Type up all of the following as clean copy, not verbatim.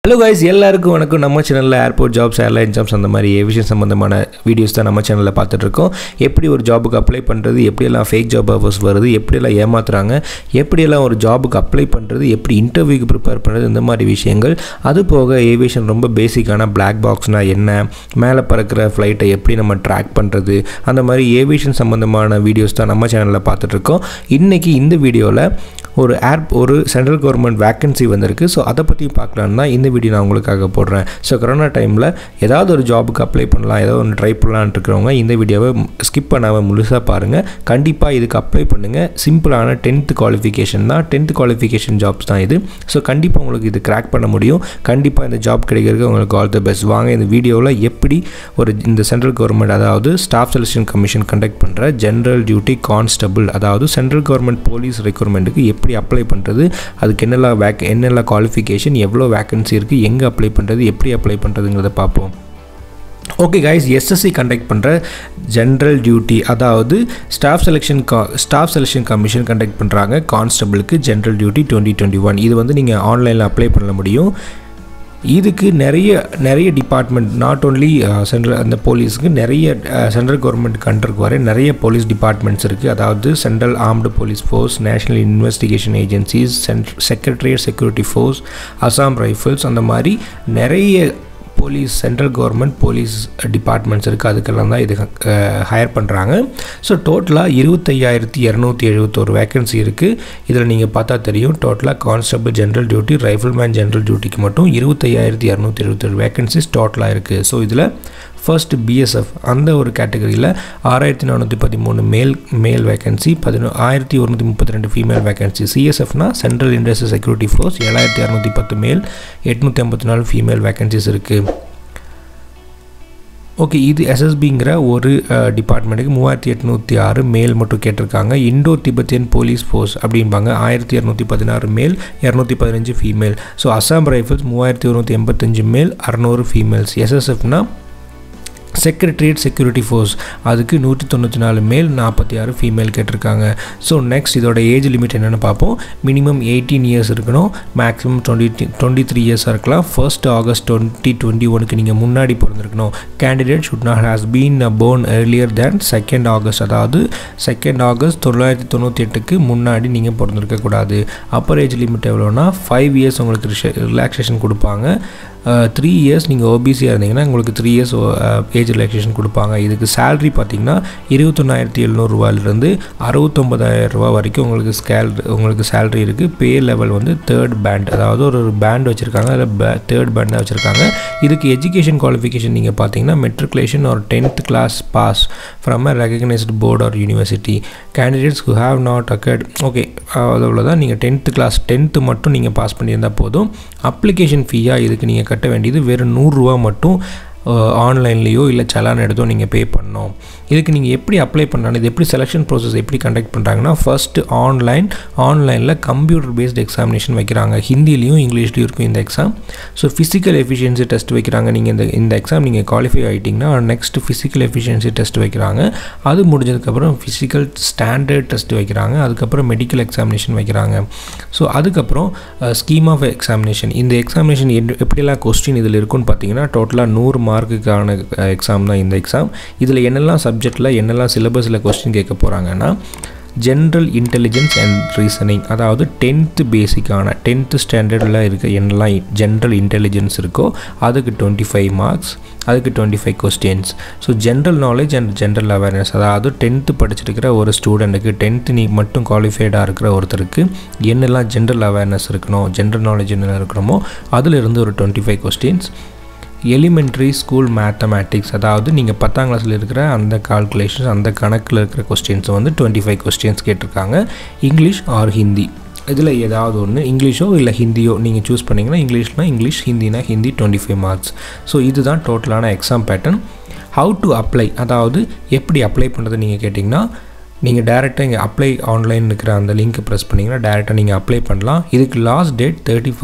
Hello guys, எல்லாருக்கும் வணக்கம். நம்ம சேனல்ல ஏர்போர்ட் ஜாப்ஸ், ஏர்லைன் ஜாப்ஸ் அந்த மாதிரி ஏவியேஷன் சம்பந்தமான வீடியோஸ் தான் நம்ம சேனல்ல பார்த்துட்டு இருக்கோம். எப்படி ஒரு ஜாபுக்கு அப்ளை பண்றது, எப்படி எல்லாம் ஃபேக் ஜாப் ஆஃபர்ஸ் வருது, எப்படி எல்லாம் ஏமாத்துறாங்க, எப்படி எல்லாம் ஒரு ஜாபுக்கு அப்ளை பண்றது, எப்படி இன்டர்வியூக்கு ப்ரிப்பேர் பண்றது, இந்த மாதிரி விஷயங்கள். அது போக ஏவியேஷன் ரொம்ப பேசிக்கான பிளாக் பாக்ஸ்னா என்ன, மேலே பறக்கிற ஃப்ளைட்டை எப்படி நம்ம ட்ராக் பண்றது, அந்த மாதிரி ஏவியேஷன் சம்பந்தமான வீடியோஸ் தான் நம்ம சேனல்ல பார்த்துட்டு இருக்கோம். இன்னைக்கு இந்த வீடியோவில் ஒரு சென்ட்ரல் கவர்மெண்ட் வேக்கன்சி வந்திருக்கு. ஸோ அதை பற்றி பார்க்கலான்னு தான் இந்த வீடியோ நான் உங்களுக்காக போடுறேன். ஸோ கொரோனா டைமில் ஏதாவது ஒரு ஜாபுக்கு அப்ளை பண்ணலாம், ஏதாவது ஒன்று ட்ரை பண்ணலான்னு இருக்கிறவங்க இந்த வீடியோவை ஸ்கிப் பண்ணாமல் முழுசாக பாருங்கள். கண்டிப்பாக இதுக்கு அப்ளை பண்ணுங்கள். சிம்பிளான 10th குவாலிஃபிகேஷன் தான், 10th குவாலிஃபிகேஷன் ஜாப்ஸ் தான் இது. ஸோ கண்டிப்பாக உங்களுக்கு இது கிராக் பண்ண முடியும். கண்டிப்பாக இந்த ஜாப் கிடைக்கிறதுக்கு உங்களுக்கு ஆல் தி பெஸ்ட். வாங்க இந்த வீடியோவில் எப்படி இந்த சென்ட்ரல் கவர்மெண்ட், அதாவது ஸ்டாஃப் செலெக்ஷன் கமிஷன் கண்டக்ட் பண்ணுற ஜென்ரல் டியூட்டி கான்ஸ்டபிள், அதாவது சென்ட்ரல் கவர்மெண்ட் போலீஸ் ரெக்ரூட்மெண்ட்டுக்கு எப்படி அப்ளை பண்ணுறது, அதுக்கு என்னெல்லாம் குவாலிஃபிகேஷன், எவ்வளோ வேக்கன்சி இருக்குது, எங்கே அப்ளை பண்ணுறது, எப்படி அப்ளை பண்ணுறதுங்கிறத பார்ப்போம். ஓகே கைஸ், எஸ்எஸ்சி கண்டக்ட் பண்ணுற ஜென்ரல் டியூட்டி, அதாவது ஸ்டாஃப் செலெக்ஷன் கமிஷன் கண்டக்ட் பண்ணுறாங்க கான்ஸ்டபிளுக்கு ஜென்ரல் டியூட்டி 2021. இது வந்து நீங்கள் ஆன்லைனில் அப்ளை பண்ண முடியும். இதுக்கு நிறைய டிபார்ட்மெண்ட், நாட் ஓன்லி சென்ட்ரல், அந்த போலீஸுக்கு நிறைய சென்ட்ரல் கவர்மெண்ட் கண்ட்ருக்கு வர நிறைய போலீஸ் டிபார்ட்மெண்ட்ஸ் இருக்குது. அதாவது central armed police force, national investigation agencies, secretariat security force, Assam rifles, அந்த மாதிரி நிறைய police, central government police departments இருக்குது. அதுக்கெல்லாம் தான் இது ஹையர் பண்ணுறாங்க. ஸோ டோட்டலாக 25,271 வேக்கன்சி இருக்குது. இதில் நீங்கள் பார்த்தா தெரியும், டோட்டலாக constable general duty, rifleman general டியூட்டிக்கு மட்டும் 25,277 வேக்கன்சிஸ் டோட்டலாக இருக்குது. ஸோ இதில் ஃபர்ஸ்ட் பிஎஸ்எஃப் அந்த ஒரு கேட்டகரியில் 6,413 மேல் வேக்கன்சி, 1,132 ஃபீமேல் வேக்கன்சி. சிஎஸ்எஃப்னா சென்ட்ரல் இண்டஸ்ட்ரியல் செக்யூரிட்டி ஃபோர்ஸ் 7,610 மேல், 854 ஃபீமேல் வேக்கன்சிஸ் இருக்குது. ஓகே, இது எஸ்எஸ்பிங்கிற ஒரு டிபார்ட்மெண்ட்டுக்கு 3,806 மேல் மட்டும் கேட்டிருக்காங்க. இண்டோ திபெத்தியன் போலீஸ் ஃபோர்ஸ் அப்படிம்பாங்க, 1,216 மேல், 215 ஃபீமேல். ஸோ அசாம் ரைஃபிள்ஸ் 3,185 மேல், 600 ஃபீமேல்ஸ். எஸ்எஸ்எஃப்னா செக்ரட்டரியேட் செக்யூரிட்டி ஃபோர்ஸ், அதுக்கு 194 மேல், 46 ஃபீமேல் கேட்டிருக்காங்க. ஸோ நெக்ஸ்ட் இதோட ஏஜ் லிமிட் என்னென்னு பார்ப்போம். மினிமம் 18 இயர்ஸ் இருக்கணும், மேக்ஸிமம் 23 இயர்ஸாக இருக்கலாம். 1 ஆகஸ்ட் 2021க்கு நீங்கள் முன்னாடி பிறந்திருக்கணும். Candidate should not has been born earlier than 2 August, அதாவது 2 ஆகஸ்ட் 1998க்கு முன்னாடி நீங்கள் பிறந்திருக்கக்கூடாது. அப்பர் ஏஜ் லிமிட் எவ்வளோனா 5 இயர்ஸ் உங்களுக்கு ரிலாக்ஸேஷன் கொடுப்பாங்க. 3 இயர்ஸ் நீங்கள் ஓபிசியாக இருந்தீங்கன்னா உங்களுக்கு 3 இயர்ஸ் ஏஜ் ரிலாக்ஸேஷன் கொடுப்பாங்க. இதுக்கு சேலரி பார்த்தீங்கன்னா 21,700 ரூபாயிலிருந்து 69,000 ரூபா வரைக்கும் உங்களுக்கு சேலரி இருக்குது. பே லெவல் வந்து 3rd பேண்ட், அதாவது ஒரு பேண்ட் வச்சுருக்காங்க, அதில் 3rd பேண்டாக வச்சுருக்காங்க. இதுக்கு எஜுகேஷன் குவாலிஃபிகேஷன் நீங்கள் பார்த்தீங்கன்னா மெட்ரிகுலேஷன் ஒரு 10th class pass from a recognised board or university. Candidates who have not occurred, okay அவ்வளோதான். நீங்கள் 10th கிளாஸ் 10th மட்டும் நீங்கள் பாஸ் பண்ணியிருந்தால் போதும். அப்ளிகேஷன் ஃபீயாக இதுக்கு நீங்கள் கட்ட வேண்டியது வெறும் 100 ரூபா மட்டும். ஆன்லைன்லேயோ இல்லை சலான் எடுத்தோ நீங்கள் பே பண்ணணும். இதுக்கு நீங்கள் எப்படி அப்ளை பண்ணணும், இது எப்படி செலெக்ஷன் ப்ராசஸ் எப்படி கண்டக்ட் பண்ணுறாங்கன்னா, ஃபஸ்ட்டு ஆன்லைனில் கம்ப்யூட்டர் பேஸ்ட் எக்ஸாமினேஷன் வைக்கிறாங்க. ஹிந்திலையும் இங்கிலீஷ்லையும் இருக்கும் இந்த exam. So physical efficiency test வைக்கிறாங்க. நீங்கள் இந்த எக்ஸாம் நீங்கள் குவாலிஃபை ஆகிட்டிங்கன்னா நெக்ஸ்ட் ஃபிசிக்கல் எஃபிஷியன்சி டெஸ்ட் வைக்கிறாங்க. அது முடிஞ்சதுக்கப்புறம் ஃபிசிக்கல் ஸ்டாண்டர்ட் டெஸ்ட் வைக்கிறாங்க. அதுக்கப்புறம் மெடிக்கல் எக்ஸாமினேஷன் வைக்கிறாங்க. ஸோ அதுக்கப்புறம் ஸ்கீம் ஆஃப் எக்ஸாமினேஷன். இந்த எக்ஸாமினேஷன் எப்படியெல்லாம் கொஸ்டின் இதில் இருக்குன்னு பார்த்தீங்கன்னா, டோட்டலாக 100 மார்க்குக்கான எக்ஸாம் தான் இந்த எக்ஸாம். இதில் என்னெல்லாம் சப்ஜெக்டில் என்னெல்லாம் சிலபஸில் கொஸ்டின் கேட்க போகிறாங்கன்னா, ஜென்ரல் இன்டெலிஜென்ஸ் அண்ட் ரீசனிங், அதாவது 10th பேசிக்கான 10th ஸ்டாண்டர்டில் இருக்க என்னெல்லாம் ஜென்ரல் இன்டெலிஜென்ஸ் இருக்கோ அதுக்கு 25 மார்க்ஸ், அதுக்கு 25 questions. So general knowledge and general awareness, அதாவது 10th படிச்சிருக்கிற ஒரு ஸ்டூடெண்ட்டுக்கு, 10th நீ மட்டும் குவாலிஃபைடாக இருக்கிற ஒருத்தருக்கு என்னெல்லாம் ஜென்ரல் அவேர்னஸ் இருக்கணும், ஜென்ரல் நாலேஜ் என்னெல்லாம் இருக்கணுமோ அதிலிருந்து ஒரு 25 கொஸ்டின்ஸ். எலிமெண்ட்ரி ஸ்கூல் மேத்தமேட்டிக்ஸ், அதாவது நீங்கள் 10ஆம் கிளாஸில் இருக்கிற அந்த கால்குலேஷன்ஸ், அந்த கணக்கில் இருக்கிற கொஸ்டின்ஸ் வந்து 25 கொஸ்டின்ஸ் கேட்டிருக்காங்க. இங்கிலீஷ் ஆர் ஹிந்தி, இதில் ஏதாவது ஒன்று, இங்கிலீஷோ இல்லை ஹிந்தியோ நீங்கள் சூஸ் பண்ணிங்கன்னா, இங்கிலீஷ்னா இங்கிலீஷ், ஹிந்தினா ஹிந்தி, 25 மார்க்ஸ். ஸோ இதுதான் டோட்டலான exam pattern. How to apply, அதாவது எப்படி அப்ளை பண்ணுறது நீங்கள் கேட்டிங்கன்னா, நீங்கள் டேரெக்டாக இங்கே அப்ளை ஆன்லைன் இருக்கிற அந்த லிங்க் ப்ரெஸ் பண்ணிங்கன்னா டேரெக்டாக நீங்கள் அப்ளை பண்ணலாம். இதுக்கு லாஸ்ட் டேட்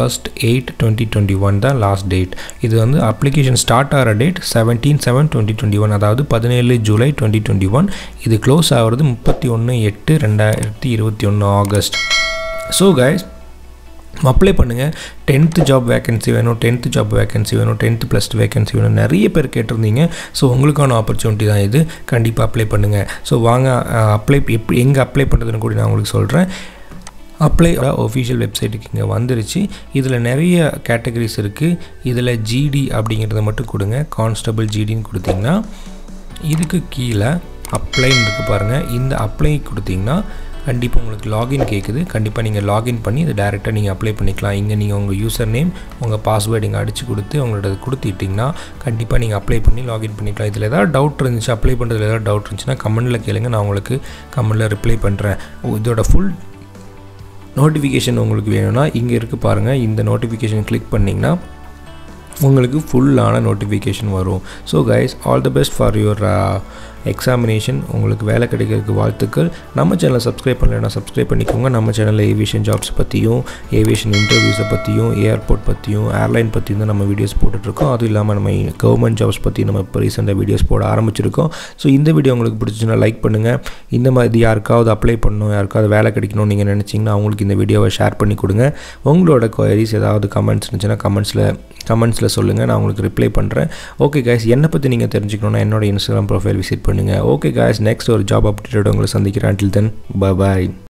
31/8/2021 தான் லாஸ்ட் டேட். இது வந்து அப்ளிகேஷன் ஸ்டார்ட் ஆகிற டேட் 17/7/2021, அதாவது 17 ஜூலை 2021. இது க்ளோஸ் ஆகிறது 31/8/2021 ஆகஸ்ட். ஸோ கைஸ், அப்ளை பண்ணுங்கள். 10th ஜாப் வேக்கன்சி வேணும், 10th ஜாப் வேக்கன்சி வேணும், 10th + வேக்கன்சி வேணும், நிறைய பேர் கேட்டிருந்தீங்க. ஸோ உங்களுக்கான ஆப்பர்ச்சுனிட்டி தான் இது. கண்டிப்பாக அப்ளை பண்ணுங்கள். ஸோ வாங்க எங்கே அப்ளை பண்ணுறதுன்னு கூட நான் உங்களுக்கு சொல்கிறேன். அப்ளை ஒஃபிஷியல் வெப்சைட்டுக்கு இங்கே வந்துருச்சு. இதில் நிறைய கேட்டகரிஸ் இருக்குது. இதில் ஜிடி அப்படிங்கிறத மட்டும் கொடுங்க. கான்ஸ்டபிள் ஜிடின்னு கொடுத்தீங்கன்னா இதுக்கு கீழே அப்ளைன்னு இருக்குது பாருங்கள். இந்த அப்ளை கொடுத்தீங்கன்னா கண்டிப்பாக உங்களுக்கு லாகின் கேட்குது. கண்டிப்பாக நீங்கள் லாகின் பண்ணி இதை டேரெக்டாக நீங்கள் அப்ளை பண்ணிக்கலாம். இங்கே நீங்கள் உங்கள் யூசர் நேம், உங்கள் பாஸ்வேர்டு இங்கே அடித்து கொடுத்து உங்களோட கொடுத்துட்டிங்கன்னா கண்டிப்பாக நீங்கள் அப்ளை பண்ணி லாகின் பண்ணிக்கலாம். இதில் ஏதாவது டவுட் இருந்துச்சு, அப்ளை பண்ணுறதுல ஏதாவது டவுட் இருந்துச்சுன்னா கமெண்டில் கேளுங்க, நான் உங்களுக்கு கமெண்டில் ரிப்ளை பண்ணுறேன். இதோட ஃபுல் நோட்டிஃபிகேஷன் உங்களுக்கு வேணும்னா இங்கே இருக்குது பாருங்கள். இந்த நோட்டிஃபிகேஷன் கிளிக் பண்ணிங்கன்னா உங்களுக்கு ஃபுல்லான நோட்டிஃபிகேஷன் வரும். So guys, all the best for your examination. உங்களுக்கு வேலை கிடைக்கிறதுக்கு வாழ்த்துக்கள். நம்ம சேனலை சப்ஸ்கிரைப் பண்ணலைன்னா சப்ஸ்கிரைப் பண்ணிக்கோங்க. நம்ம சேனலில் ஏவியேஷன் ஜாப்ஸ் பற்றியும், ஏவியேஷன் இன்டர்வியூஸை பற்றியும், ஏர்போர்ட் பற்றியும், ஏர்லைன் பற்றியும் தான் நம்ம வீடியோஸ் போட்டுட்ருக்கோம். அதுவும் இல்லாமல் நம்ம கவர்மெண்ட் ஜாப்ஸ் பற்றி நம்ம இப்போ ரீசெண்டாக வீடியோஸ் போட ஆரம்பிச்சிருக்கோம். ஸோ இந்த வீடியோ உங்களுக்கு பிடிச்சிச்சுன்னா லைக் பண்ணுங்கள். இந்த மாதிரி யாருக்காவது அப்ளை பண்ணணும், யாருக்காவது வேலை கிடைக்கணும்னு நீங்கள் நினச்சிங்கன்னா அவங்களுக்கு இந்த வீடியோவை ஷேர் பண்ணி கொடுங்க. உங்களோட குவரிஸ் ஏதாவது கமெண்ட்ஸ் இருந்துச்சுன்னா கமெண்ட்ஸில் சொல்லுங்கள், நான் உங்களுக்கு ரிப்ளை பண்ணுறேன். ஓகே கைஸ், என்னை பற்றி நீங்கள் தெரிஞ்சுக்கணுன்னா என்னோட இன்ஸ்டாகிராம் ப்ரொஃபைல் விசிட் பண்ணுங்கள். ஓகே கைஸ், நெக்ஸ்ட் ஒரு ஜாப் அப்டேட்டோட உங்களை சந்திக்கிறேன். until then, bye bye.